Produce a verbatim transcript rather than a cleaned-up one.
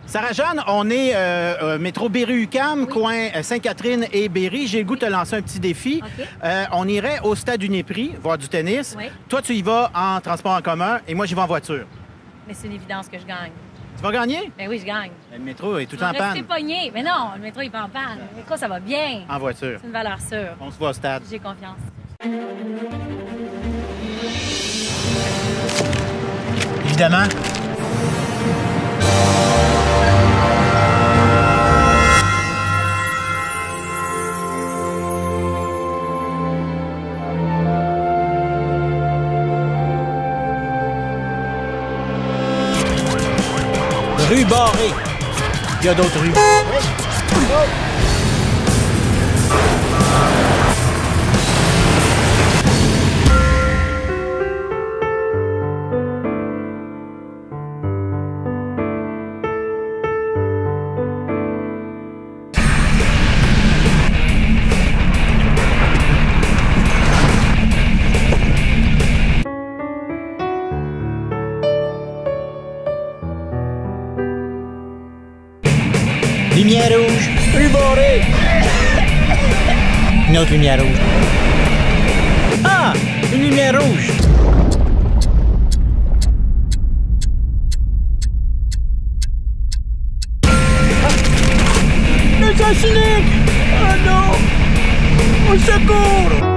Sarah-Jeanne, on est euh, euh, métro Berry-UQAM, Oui. coin euh, Sainte-Catherine et Berry. J'ai le goût de te lancer un petit défi. OK. Euh, on irait au stade Uniprix voir du tennis. Oui. Toi, tu y vas en transport en commun et moi, j'y vais en voiture. Mais c'est une évidence que je gagne. Tu vas gagner? Ben oui, je gagne. Le métro est tout Je en vais rester panne. pogné. Mais non, le métro, il est pas en panne. Le métro, ça va bien. En voiture. C'est une valeur sûre. On se voit au stade. J'ai confiance. Évidemment. Rue Barrée. Il y a d'autres rues. Lumière rouge, rue Barrée. Une autre lumière rouge. Ah, une lumière rouge. Ah. Le sens unique. Oh non. Au secours.